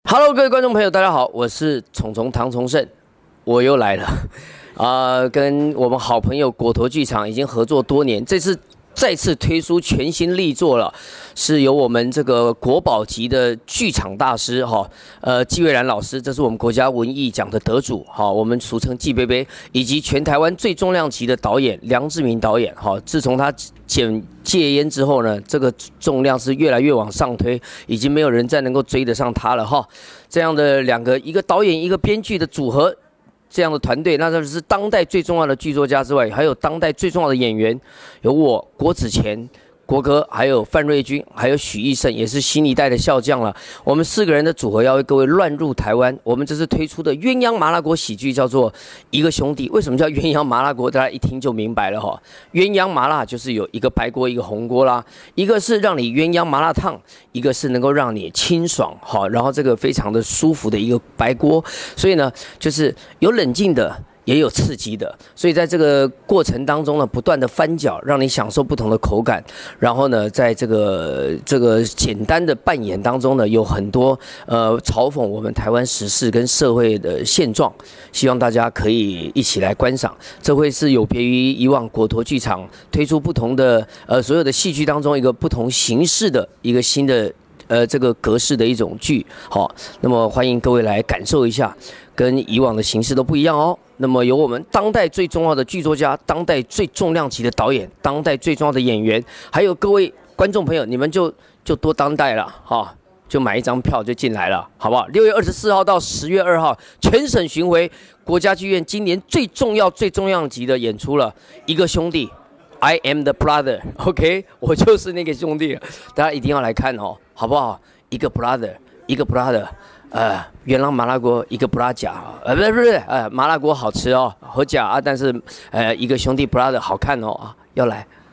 Hello，各位观众朋友，大家好，我是虫虫唐崇盛，我又来了跟我们好朋友果陀剧场已经合作多年，这次再次推出全新力作了，是由我们这个国宝级的剧场大师季蔚然老师，这是我们国家文艺奖的得主我们俗称季贝贝，以及全台湾最重量级的导演梁志民导演自从他戒烟之后呢，这个重量是越来越往上推，已经没有人再能够追得上他了这样的一个导演一个编剧的组合。这样的团队，那就是当代最重要的剧作家之外，还有当代最重要的演员，有我郭子乾、国哥，还有范瑞君，还有许义胜，也是新一代的笑将了。我们4个人的组合要为各位乱入台湾。我们这次推出的鸳鸯麻辣锅喜剧叫做《一个兄弟》。为什么叫鸳鸯麻辣锅？大家一听就明白了鸳鸯麻辣就是有一个白锅，一个红锅啦，一个是让你鸳鸯麻辣烫，一个是能够让你清爽然后这个非常的舒服的一个白锅。所以呢，就是有冷静的，也有刺激的，所以在这个过程当中呢，不断的翻搅，让你享受不同的口感。然后呢，在这个简单的扮演当中呢，有很多嘲讽我们台湾时事跟社会的现状，希望大家可以一起来观赏。这会是有别于以往果陀剧场推出不同的所有的戏剧当中一个不同形式的一个新的这个格式的一种剧。那么欢迎各位来感受一下，跟以往的形式都不一样哦。那么有我们当代最重要的剧作家，当代最重量级的导演，当代最重要的演员，还有各位观众朋友，你们就多当代了就买一张票就进来了，好不好？6月24号到10月2号，全省巡回，国家剧院今年最重要级的演出了，一个兄弟。I am the brother， OK， 我就是那个兄弟，大家一定要来看好不好？一个 brother， 一个 brother，元朗麻辣锅一个不拉假不是麻辣锅好吃好假但是一个兄弟 brother 好看要来。